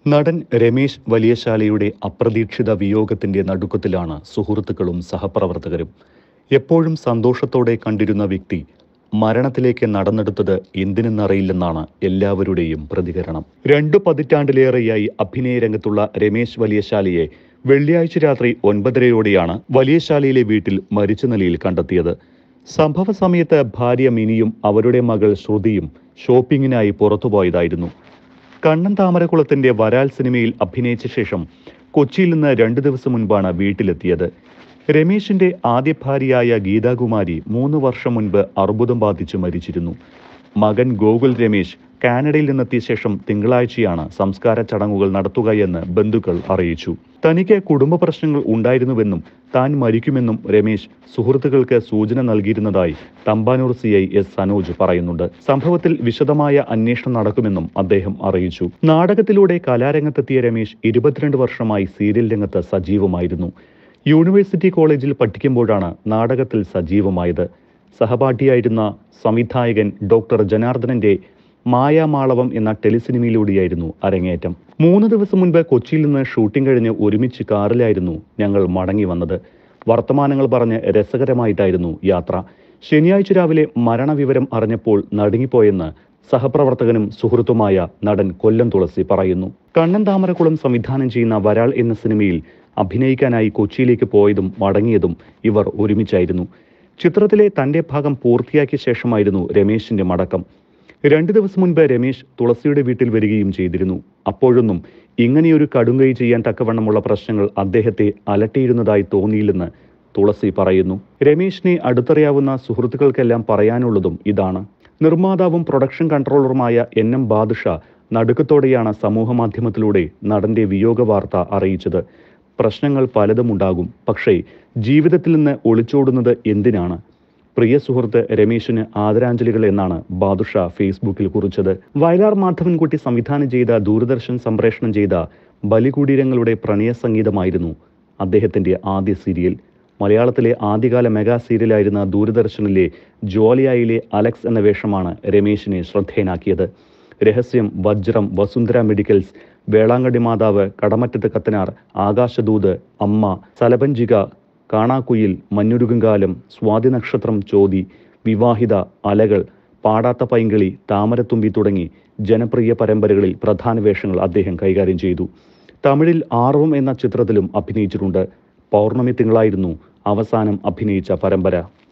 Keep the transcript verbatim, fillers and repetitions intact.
നടൻ രമേശ് വലിയശാലയുടെ അപ്രതീക്ഷിത വിയോഗത്തിന്റെ നടുക്കത്തിലാണ് സുഹൃത്തുക്കളും സഹപ്രവർത്തകരും. എപ്പോഴും സന്തോഷത്തോടെ കണ്ടിരുന്ന വ്യക്തി മരണത്തിലേക്ക് നടന്നെടുത്തത് എന്തിനെന്നറിയില്ലെന്നാണ് എല്ലാവരുടെയും പ്രതികരണം. രണ്ടു പതിറ്റാണ്ടിലേറെയായി അഭിനയ രംഗത്തുള്ള രമേശ് വലിയശാലയെ വെള്ളിയാഴ്ച രാത്രി ഒൻപതരയോടെയാണ് വലിയശാലയിലെ വീട്ടിൽ മരിച്ച നിലയിൽ കണ്ടെത്തിയത്. സംഭവ സമയത്ത് ഭാര്യ മിനിയും അവരുടെ മകൾ ശ്രുതിയും ഷോപ്പിങ്ങിനായി പുറത്തുപോയതായിരുന്നു. കണ്ണൻ താമരക്കുളത്തിന്റെ വരാൽ സിനിമയിൽ അഭിനയിച്ച ശേഷം കൊച്ചിയിൽ നിന്ന് രണ്ടു ദിവസം മുൻപാണ് വീട്ടിലെത്തിയത്. രമേശിന്റെ ആദ്യ ഭാര്യയായ ഗീതാകുമാരി മൂന്ന് വർഷം മുൻപ് അർബുദം ബാധിച്ച് മരിച്ചിരുന്നു. മകൻ ഗോകുൽ രമേശ് കാനഡയിൽ നിന്നെത്തിയ ശേഷം തിങ്കളാഴ്ചയാണ് സംസ്കാര ചടങ്ങുകൾ നടത്തുകയെന്ന് ബന്ധുക്കൾ അറിയിച്ചു. തനിക്ക് കുടുംബ പ്രശ്നങ്ങൾ ഉണ്ടായിരുന്നുവെന്നും താൻ മരിക്കുമെന്നും രമേശ് സുഹൃത്തുക്കൾക്ക് സൂചന നൽകിയിരുന്നതായി Thampanoor C I S Sanoj പറയുന്നുണ്ട്. സംഭവത്തിൽ വിശദമായ അന്വേഷണം നടക്കുമെന്നും അദ്ദേഹം അറിയിച്ചു. നാടകത്തിലൂടെ കലാരംഗത്തെത്തിയ രമേശ് ഇരുപത്തിരണ്ട് വർഷമായി സീരിയൽ രംഗത്ത് സജീവമായിരുന്നു. യൂണിവേഴ്സിറ്റി കോളേജിൽ പഠിക്കുമ്പോഴാണ് നാടകത്തിൽ സജീവമായത്. സഹപാഠിയായിരുന്ന സംവിധായകൻ ഡോക്ടർ ജനാർദ്ദനന്റെ മായാമാളവം എന്ന ടെലിസിനിമയിലൂടെയായിരുന്നു അരങ്ങേറ്റം. മൂന്ന് ദിവസം മുൻപ് കൊച്ചിയിൽ നിന്ന് ഷൂട്ടിംഗ് കഴിഞ്ഞ് ഒരുമിച്ച് കാറിലായിരുന്നു ഞങ്ങൾ മടങ്ങി വന്നത്. വർത്തമാനങ്ങൾ പറഞ്ഞ് രസകരമായിട്ടായിരുന്നു യാത്ര. ശനിയാഴ്ച രാവിലെ മരണവിവരം അറിഞ്ഞപ്പോൾ നടുങ്ങിപ്പോയെന്ന് സഹപ്രവർത്തകനും സുഹൃത്തുമായ നടൻ കൊല്ലം തുളസി പറയുന്നു. കണ്ണൻ താമരക്കുളം സംവിധാനം ചെയ്യുന്ന വരാൾ എന്ന സിനിമയിൽ അഭിനയിക്കാനായി കൊച്ചിയിലേക്ക് പോയതും മടങ്ങിയതും ഇവർ ഒരുമിച്ചായിരുന്നു. ചിത്രത്തിലെ തന്റെ ഭാഗം പൂർത്തിയാക്കിയ ശേഷമായിരുന്നു രമേശിന്റെ മടക്കം. രണ്ടു ദിവസം മുൻപ് രമേശ് തുളസിയുടെ വീട്ടിൽ വരികയും ചെയ്തിരുന്നു. അപ്പോഴൊന്നും ഇങ്ങനെയൊരു കടുങ്കൈ ചെയ്യാൻ തക്കവണ്ണമുള്ള പ്രശ്നങ്ങൾ അദ്ദേഹത്തെ അലട്ടിയിരുന്നതായി തോന്നിയില്ലെന്ന് തുളസി പറയുന്നു. രമേശിനെ അടുത്തറിയാവുന്ന സുഹൃത്തുക്കൾക്കെല്ലാം പറയാനുള്ളതും ഇതാണ്. നിർമ്മാതാവും പ്രൊഡക്ഷൻ കൺട്രോളറുമായ എൻ എം ബാദുഷ നടുക്കത്തോടെയാണ് സമൂഹമാധ്യമത്തിലൂടെ നടന്റെ വിയോഗ വാർത്ത അറിയിച്ചത്. പ്രശ്നങ്ങൾ പലതുമുണ്ടാകും, പക്ഷേ ജീവിതത്തിൽ നിന്ന് ഒളിച്ചോടുന്നത് എന്തിനാണ്? പ്രിയ സുഹൃത്ത് രമേശിന് ആദരാഞ്ജലികൾ എന്നാണ് ബാദുഷ ഫേസ്ബുക്കിൽ കുറിച്ചത്. വയലാർ മാധവൻകുട്ടി സംവിധാനം ചെയ്ത ദൂരദർശൻ സംപ്രേഷണം ചെയ്ത ബലികുടീരങ്ങളുടെ പ്രണയ സംഗീതമായിരുന്നു അദ്ദേഹത്തിന്റെ ആദ്യ സീരിയൽ. മലയാളത്തിലെ ആദ്യകാല മെഗാ സീരിയലായിരുന്ന ദൂരദർശനിലെ ജോലിയായിലെ അലക്സ് എന്ന വേഷമാണ് രമേശിനെ ശ്രദ്ധേയനാക്കിയത്. രഹസ്യം, വജ്രം, വസുന്ധര മെഡിക്കൽസ്, വേളാങ്കണ്ണി മാതാവ്, കടമറ്റത്ത് കത്തനാർ, ആകാശദൂത്, അമ്മ, സലഭഞ്ചിക, കാണാക്കുയിൽ, മഞ്ഞുരുകുംകാലം, സ്വാതി നക്ഷത്രം, ചോതി, വിവാഹിത, അലകൾ, പാടാത്ത പൈങ്കിളി, താമരത്തുമ്പി തുടങ്ങി ജനപ്രിയ പരമ്പരകളിൽ പ്രധാന വേഷങ്ങൾ അദ്ദേഹം കൈകാര്യം ചെയ്തു. തമിഴിൽ ആർവം എന്ന ചിത്രത്തിലും അഭിനയിച്ചിട്ടുണ്ട്. പൗർണമി തിങ്കളായിരുന്നു അവസാനം അഭിനയിച്ച പരമ്പര.